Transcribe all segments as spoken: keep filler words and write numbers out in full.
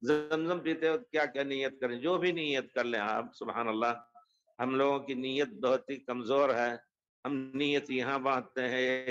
زمزم پیتے ہو کیا کیا نیت کریں، جو بھی نیت کر لیں آپ، سبحان اللہ. ہم لوگوں کی نیت بہت ہی کمزور ہے. ہم نیت یہاں باندھتے ہیں،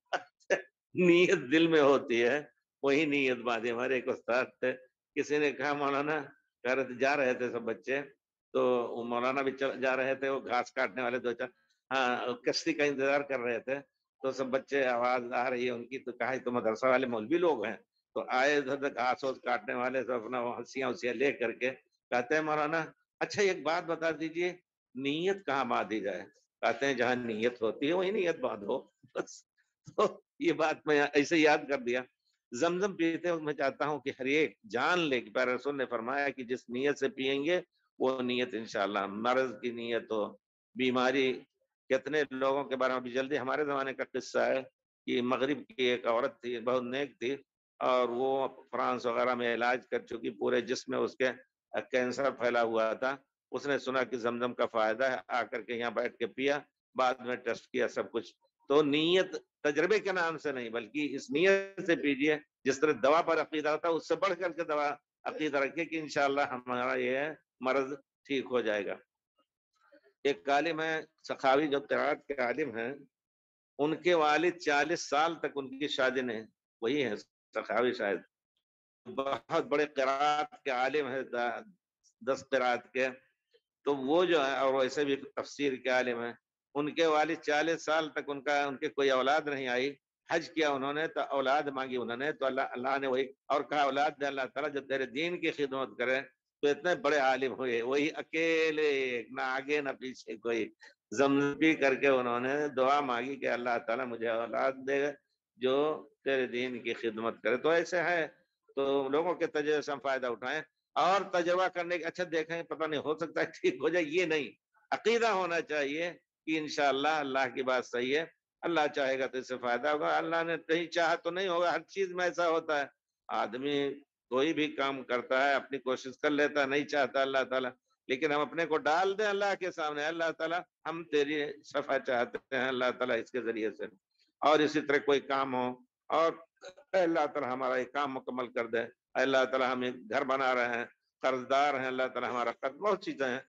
نیت دل میں ہوتی ہے، وہی نیت باندھی. ہمارے ایک استاد تھے، کسی نے کہا مولانا، کہہ رہے تھے جا رہے تھے سب بچے، تو وہ مولانا بھی جا رہے تھے، وہ گھاس کاٹنے والے دو چار ہاں کشتی کا انتظار کر رہے تھے، تو سب بچے آواز آ رہی ہے ان کی، تو کہا تو مدرسہ والے مولوی لوگ ہیں، تو آئے ادھر گھاس ووس کاٹنے والے تو اپنا ہنسیاں ہنسیاں لے کر کے کہتے ہیں مولانا اچھا ایک بات بتا دیجئے، نیت کہاں باندھی جائے؟ کہتے ہیں جہاں نیت ہوتی ہے وہی نیت باندھو بس. تو یہ بات میں ایسے یاد کر دیا. زمزم پیتے وقت میں چاہتا ہوں کہ ہر ایک جان لے کہ پیارے رسول نے فرمایا کہ جس نیت سے پیئیں گے وہ نیت انشاءاللہ، مرض کی نیت ہو، بیماری. کتنے لوگوں کے بارے میں بھی جلدی ہمارے زمانے کا قصہ ہے کہ مغرب کی ایک عورت تھی، بہت نیک تھی، اور وہ فرانس وغیرہ میں علاج کر چکی، پورے جسم میں اس کے کینسر پھیلا ہوا تھا. اس نے سنا کہ زمزم کا فائدہ ہے، آ کر کے یہاں بیٹھ کے پیا، بعد میں ٹیسٹ کیا سب کچھ. تو نیت تجربے کے نام سے نہیں بلکہ اس نیت سے پیجئے، جس طرح دوا پر عقیدہ ہوتا ہے اس سے بڑھ کر کے دوا عقیدہ رکھے کہ انشاءاللہ ہمارا یہ مرض ٹھیک ہو جائے گا. ایک عالم ہے سخاوی جو قرات کے عالم ہیں، ان کے والد چالیس سال تک ان کی شادی نہیں، وہی ہے سخاوی شاید، بہت بڑے قرات کے عالم ہے، دس قرات کے. تو وہ جو ہے، اور ویسے بھی تفسیر کے عالم ہیں، ان کے والد چالیس سال تک ان کا ان کے کوئی اولاد نہیں آئی. حج کیا انہوں نے تو اولاد مانگی انہوں نے، تو اللہ اللہ نے وہی اور کہا اولاد دے اللہ تعالیٰ جو تیرے دین کی خدمت کرے. تو اتنے بڑے عالم ہوئے، وہی اکیلے، نہ آگے نہ پیچھے کوئی. زمزم پی کر کے انہوں نے دعا مانگی کہ اللہ تعالیٰ مجھے اولاد دے جو تیرے دین کی خدمت کرے. تو ایسے ہے، تو لوگوں کے تجربے سے ہم فائدہ اٹھائیں، اور تجربہ کرنے کے اچھا دیکھیں پتہ نہیں ہو سکتا ہے ٹھیک ہو جائے، یہ نہیں. عقیدہ ہونا چاہیے کہ انشاءاللہ اللہ کی بات صحیح ہے، اللہ چاہے گا تو اس سے فائدہ ہوگا، اللہ نے نہیں چاہا تو نہیں ہوگا. ہر چیز میں ایسا ہوتا ہے، آدمی کوئی بھی کام کرتا ہے اپنی کوشش کر لیتا ہے، نہیں چاہتا اللہ تعالیٰ، لیکن ہم اپنے کو ڈال دیں اللہ کے سامنے، اللہ تعالیٰ ہم تیری صفا چاہتے ہیں اللہ تعالیٰ اس کے ذریعے سے. اور اسی طرح کوئی کام ہو اور اللہ تعالیٰ ہمارا ایک کام مکمل کر دے، اللہ تعالیٰ ہم ایک گھر بنا رہے ہیں، قرض دار ہیں، اللہ تعالیٰ ہمارا قرض، بہت چیزیں ہیں.